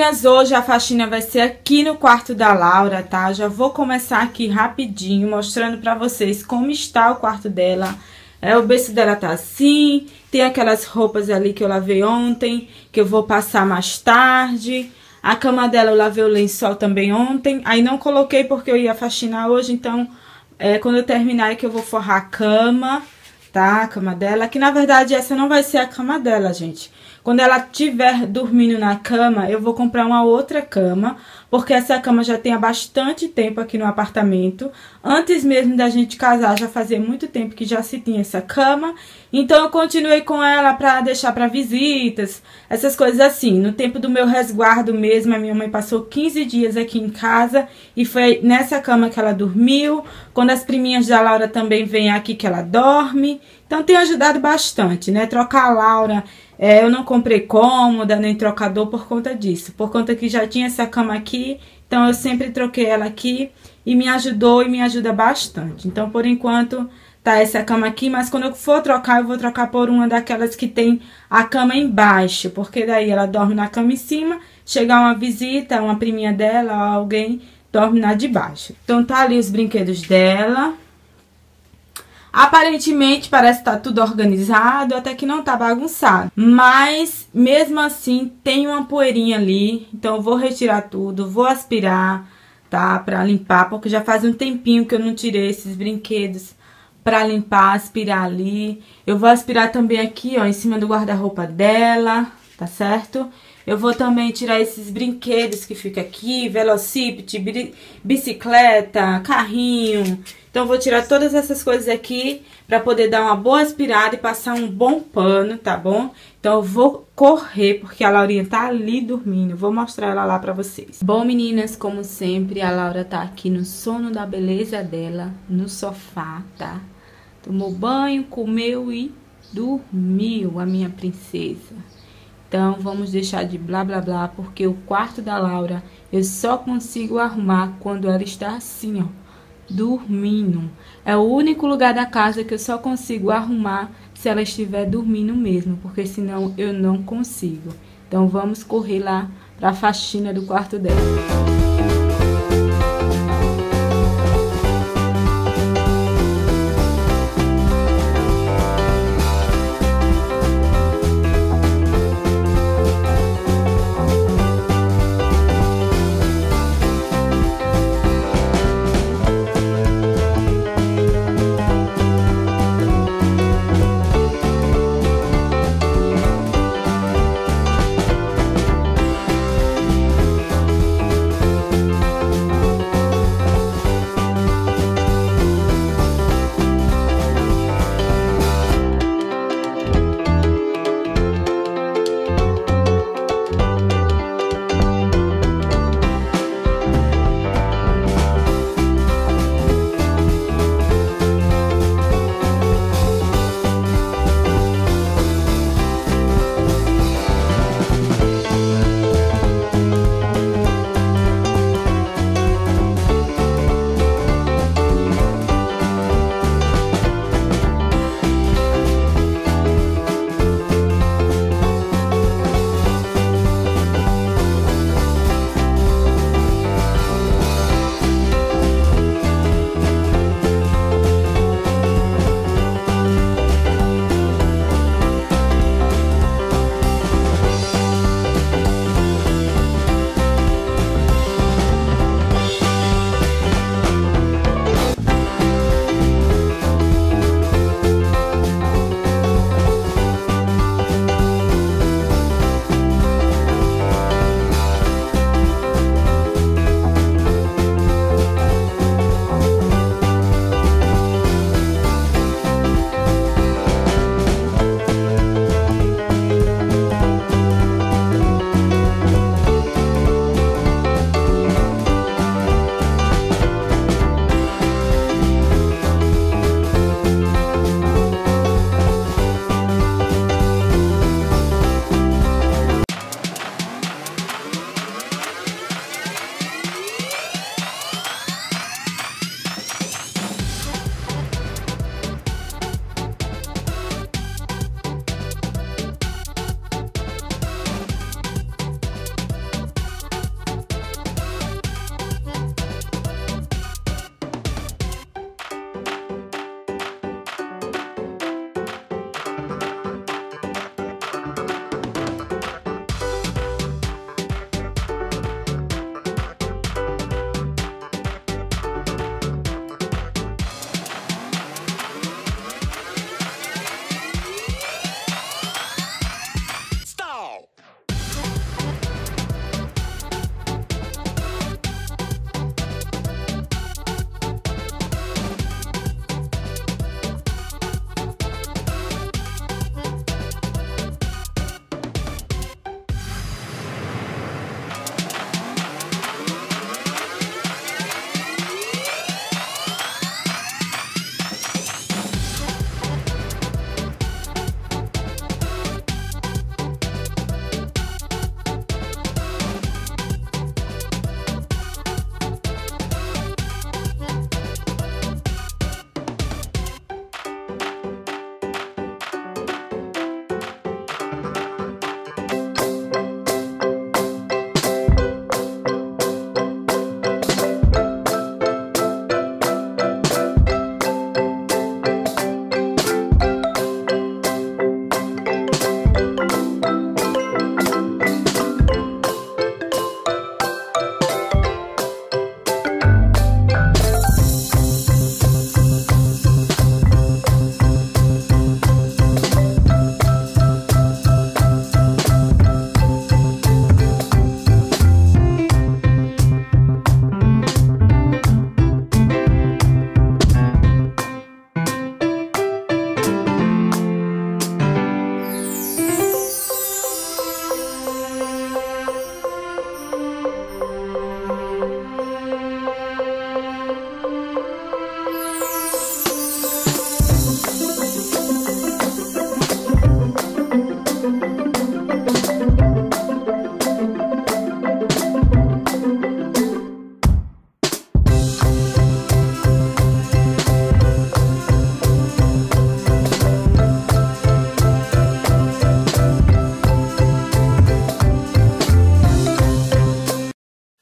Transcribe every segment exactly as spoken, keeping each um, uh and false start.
Meninas, hoje a faxina vai ser aqui no quarto da Laura, tá? Já vou começar aqui rapidinho, mostrando pra vocês como está o quarto dela. É, o berço dela tá assim, tem aquelas roupas ali que eu lavei ontem, que eu vou passar mais tarde. A cama dela eu lavei o lençol também ontem, aí não coloquei porque eu ia faxinar hoje, então é, quando eu terminar é que eu vou forrar a cama, tá? A cama dela, que na verdade essa não vai ser a cama dela, gente. Quando ela estiver dormindo na cama, eu vou comprar uma outra cama, porque essa cama já tem há bastante tempo aqui no apartamento. Antes mesmo da gente casar, já fazia muito tempo que já se tinha essa cama. Então eu continuei com ela pra deixar pra visitas, essas coisas assim. No tempo do meu resguardo mesmo, a minha mãe passou quinze dias aqui em casa e foi nessa cama que ela dormiu. Quando as priminhas da Laura também vêm aqui que ela dorme. Então tem ajudado bastante, né? Trocar a Laura... É, eu não comprei cômoda nem trocador por conta disso. Por conta que já tinha essa cama aqui, então eu sempre troquei ela aqui e me ajudou e me ajuda bastante. Então, por enquanto, tá essa cama aqui, mas quando eu for trocar, eu vou trocar por uma daquelas que tem a cama embaixo. Porque daí ela dorme na cama em cima, chegar uma visita, uma priminha dela ou alguém, dorme na de baixo. Então tá ali os brinquedos dela. Aparentemente parece estar tudo organizado, até que não tá bagunçado. Mas, mesmo assim, tem uma poeirinha ali. Então eu vou retirar tudo, vou aspirar, tá? Pra limpar, porque já faz um tempinho que eu não tirei esses brinquedos pra limpar, aspirar ali. Eu vou aspirar também aqui, ó, em cima do guarda-roupa dela, tá certo? Eu vou também tirar esses brinquedos que fica aqui, velocípede, bicicleta, carrinho. Então, eu vou tirar todas essas coisas aqui pra poder dar uma boa aspirada e passar um bom pano, tá bom? Então, eu vou correr, porque a Laurinha tá ali dormindo. Vou mostrar ela lá pra vocês. Bom, meninas, como sempre, a Laura tá aqui no sono da beleza dela, no sofá, tá? Tomou banho, comeu e dormiu, a minha princesa. Então, vamos deixar de blá blá blá, porque o quarto da Laura eu só consigo arrumar quando ela está assim, ó, dormindo. É o único lugar da casa que eu só consigo arrumar se ela estiver dormindo mesmo, porque senão eu não consigo. Então, vamos correr lá para a faxina do quarto dela.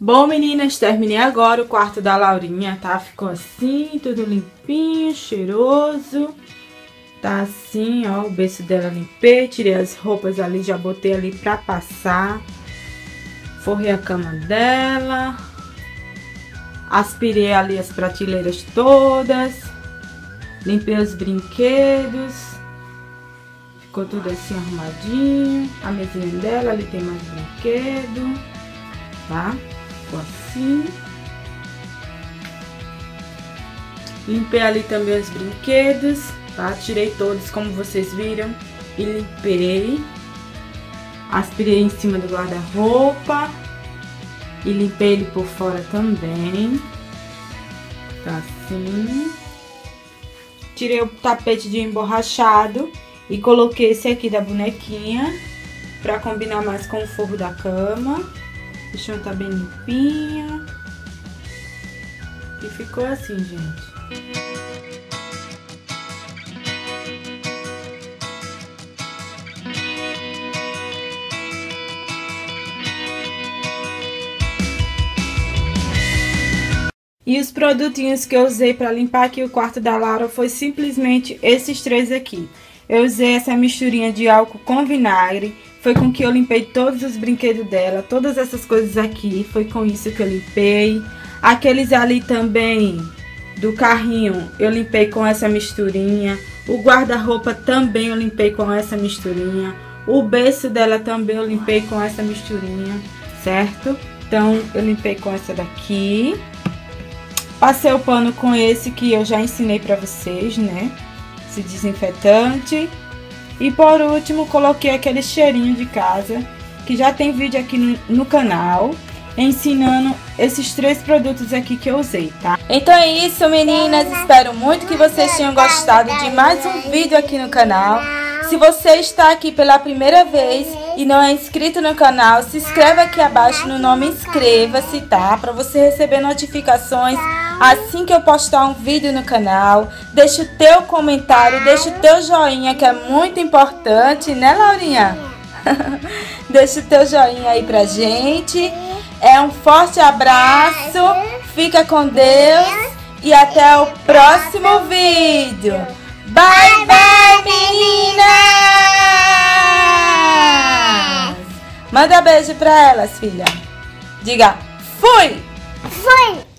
Bom, meninas, terminei agora o quarto da Laurinha, tá? Ficou assim, tudo limpinho, cheiroso. Tá assim, ó, o berço dela limpei, tirei as roupas ali, já botei ali pra passar. Forrei a cama dela. Aspirei ali as prateleiras todas. Limpei os brinquedos. Ficou tudo assim arrumadinho. A mesinha dela, ali tem mais brinquedo, tá? Ficou assim. Limpei ali também os brinquedos, tá? Tirei todos, como vocês viram, e limpei. Aspirei em cima do guarda-roupa e limpei ele por fora também. Tá assim. Tirei o tapete de emborrachado e coloquei esse aqui da bonequinha pra combinar mais com o forro da cama. O chão tá bem limpinho. E ficou assim, gente. E os produtinhos que eu usei para limpar aqui o quarto da Laura foi simplesmente esses três aqui. Eu usei essa misturinha de álcool com vinagre, foi com que eu limpei todos os brinquedos dela, todas essas coisas aqui, foi com isso que eu limpei. Aqueles ali também do carrinho eu limpei com essa misturinha, o guarda-roupa também eu limpei com essa misturinha, o berço dela também eu limpei com essa misturinha, certo? Então eu limpei com essa daqui. Passei o pano com esse que eu já ensinei pra vocês, né? Esse desinfetante. E por último, coloquei aquele cheirinho de casa, que já tem vídeo aqui no, no canal, ensinando esses três produtos aqui que eu usei, tá? Então é isso, meninas. Espero muito que vocês tenham gostado de mais um vídeo aqui no canal. Se você está aqui pela primeira vez e não é inscrito no canal, se inscreve aqui abaixo no nome Inscreva-se, tá? Para você receber notificações assim que eu postar um vídeo no canal. Deixa o teu comentário, deixa o teu joinha, que é muito importante, né, Laurinha? Deixa o teu joinha aí pra gente. É um forte abraço, fica com Deus e até o próximo vídeo. Bye, bye, meninas! Manda beijo pra elas, filha. Diga, fui! Fui!